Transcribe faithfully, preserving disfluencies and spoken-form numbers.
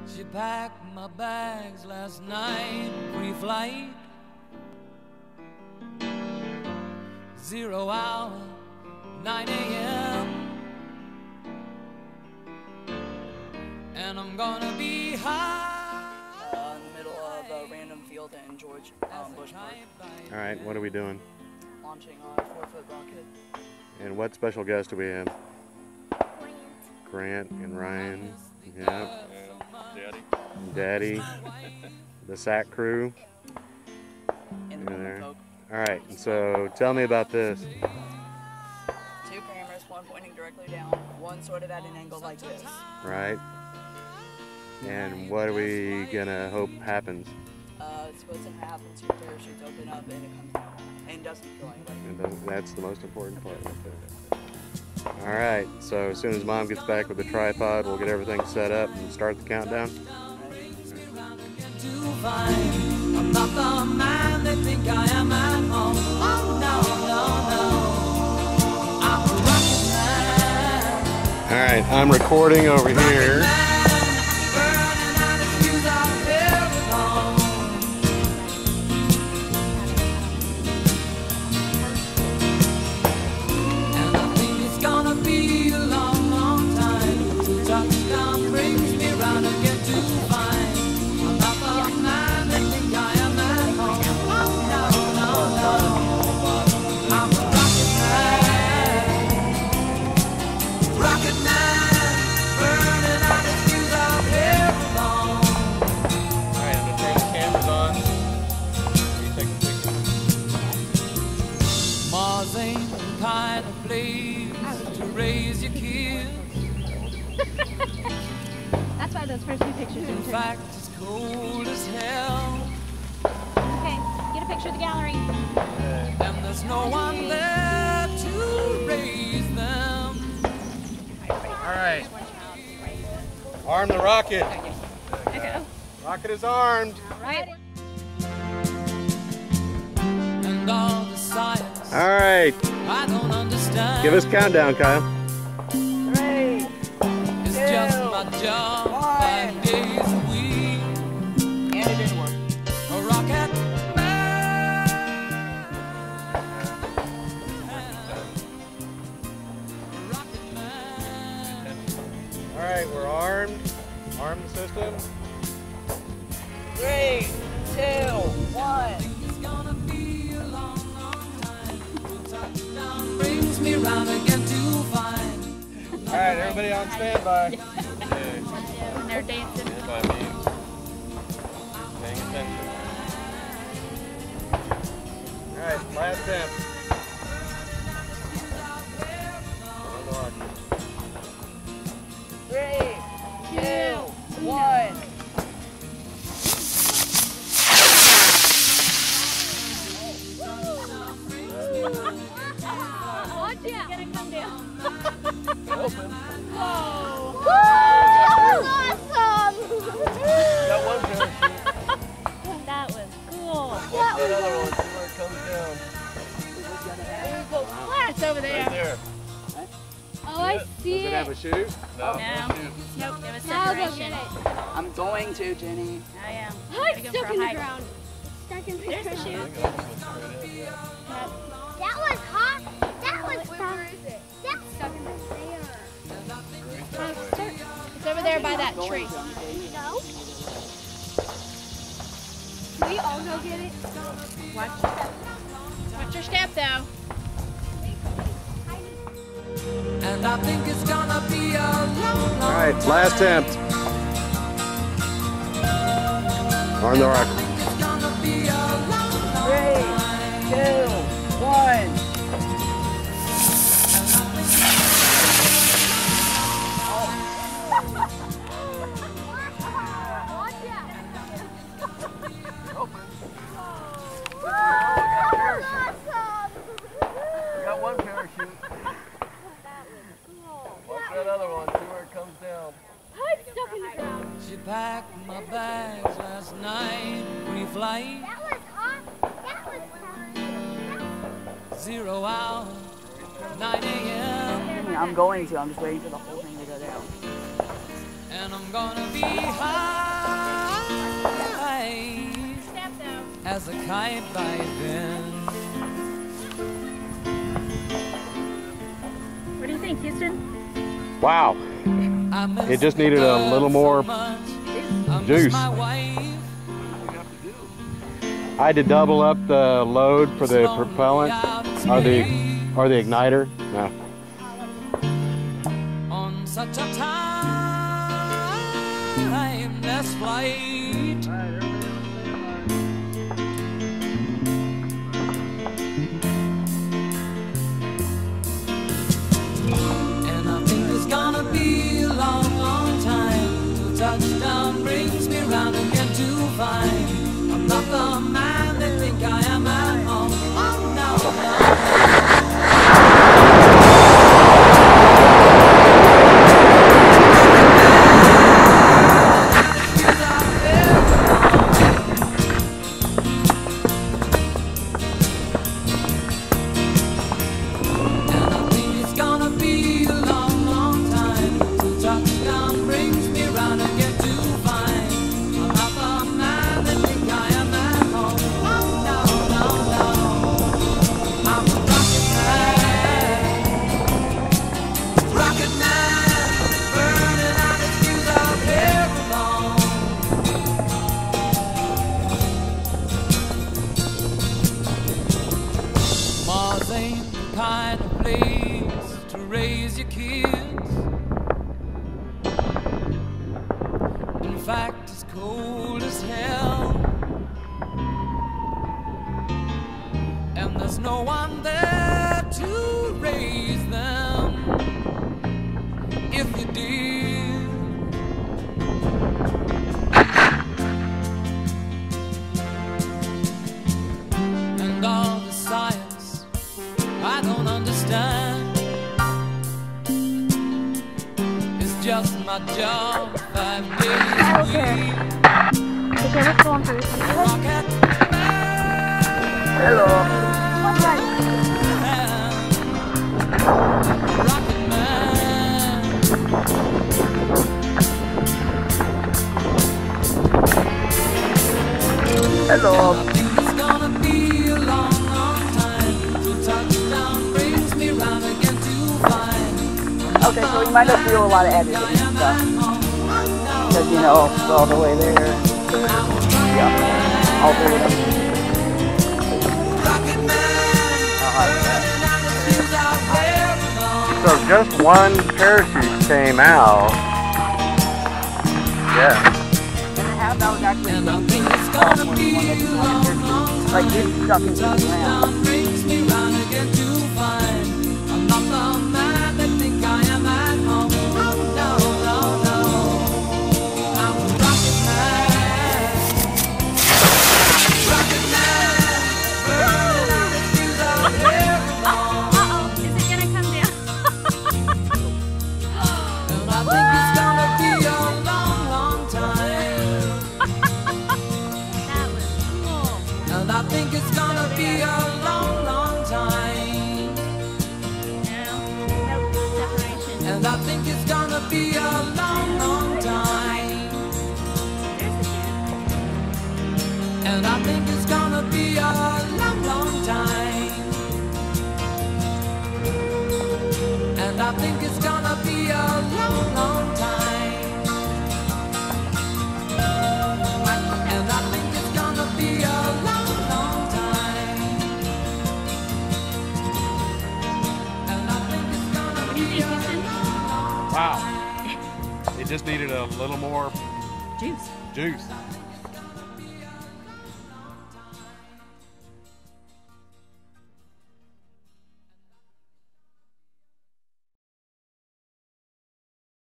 She packed my bags last night, pre-flight. Zero hour, nine A M And I'm gonna be high uh, in the middle of a random field in George um, Bush Park. All right, what are we doing? Launching a four-foot rocket. And what special guest do we have? Grant and Ryan. Yeah. Daddy. Daddy. The S A C crew. In the there. Coke. All right, so tell me about this. Two cameras, one pointing directly down, one sort of at an angle like this. Right. And what are we gonna hope happens? Uh, it's supposed to happen, two parachutes open up and it comes down. And doesn't kill anybody. And that- that's the most important part right there. All right, so as soon as Mom gets back with the tripod, we'll get everything set up and start the countdown. I'm not the man they think I am at home. Oh no, no, no. I'm a rocket man. All right, I'm recording over here. Burning out his fuse out here alone. And I think it's gonna be a long, long time. Touchdown brings me round again to find I'm not the man they think I am at home. Oh no, no, no. I'm a rocket man. Rocket man. Burning out his fuse out here alone. Alright, I'm gonna turn the cameras on. You take a picture. Mars ain't the kind of place to raise your kids. That's why those first few pictures In didn't turn. fact, it's cold as hell. Okay, get a picture of the gallery. And there's no one there to raise them. Alright. Arm the rocket. Okay. Rocket is armed. All right. And all the science All right, I don't understand. give us a countdown, Kyle. Three, It's two, just my job, five one. days a week. and it didn't work. A rocket man. A rocket man. Alright, we're armed. Arm the system. Three, two, one. It's gonna be a long, long time. Touchdown brings me round again to find. Alright, everybody on standby. Okay. And they're dancing. That's what I mean. Paying attention. Alright, last attempt. On the rocket. Three, two, one. Watch it. Gonna come down. Open. Whoa. Got one parachute. That was cool. Watch that other one. See where it comes down. It's over Right there. there. Oh, I see Does it have a chute? No, No. no shoot. Nope, it was Now go separation. get it. I'm going to, Jenny. I am. Oh, Gotta it's go stuck for a in the hike. ground. Stuck in the There's the ground. chute. That was hot. That was stuck. Where is it? That's stuck in the there. It's over there by that tree. No. Can we all go get it? Watch, watch your step though. And I think it's gonna be a long, long All right, last attempt. Arm the rocket. It's gonna be a long, long Three, two, one. Watch out. We got one parachute. Watch that other one. See where it comes down. It's stuck in the ground. She packed my bags last night, pre-flight. That was hot. That was hot. Zero hour, nine A M I'm going to. I'm just waiting for the whole thing to go down. And I'm gonna be high. as a kite by then. What do you think, Houston? Wow. I miss It just needed a little more so much. I miss juice. my wife. I had to double up the load for the propellant or the or the igniter. No. On such a timeless flight. And I think it's gonna be a long, long time till touchdown brings me round again to find I'm not the man they think I am at home. Oh no, Mars ain't the kind of place to raise your kids. In fact, it's cold as hell, and there's no one there to raise them. If you did, and all the science I don't understand. It's just my job five days a week. Okay, let's go on first. Rocket Hello. man, rocket man. Hello. I think it's gonna be a long, long time till touchdown brings me round again to find Okay, so you might have to do a lot of editing and stuff. Because, you know, it's all the way there. Yeah. All the way up. I'll have that. So just one parachute came out. Yeah. And how that was actually And I think it's gonna be a long, long like you stuck into the ground. touchdown brings me round again to find I'm not the man they think I am at home. Oh no, no, no, I'm a rocket man, rocket man, burning out the fuse out here alone. Uh-oh, is it gonna come down? And I think it's gonna be a long, long time. That was cool. And I think it's gonna be a long, long time. No, no separation. And I think it's gonna be a long, long time. There's the tune. And I think it's gonna be a long, long time. And I think it's gonna be a long, long time. And I think it's gonna be a long, long time. And I think it's gonna What do you be think, a Houston? Wow. It just needed a little more Juice. juice.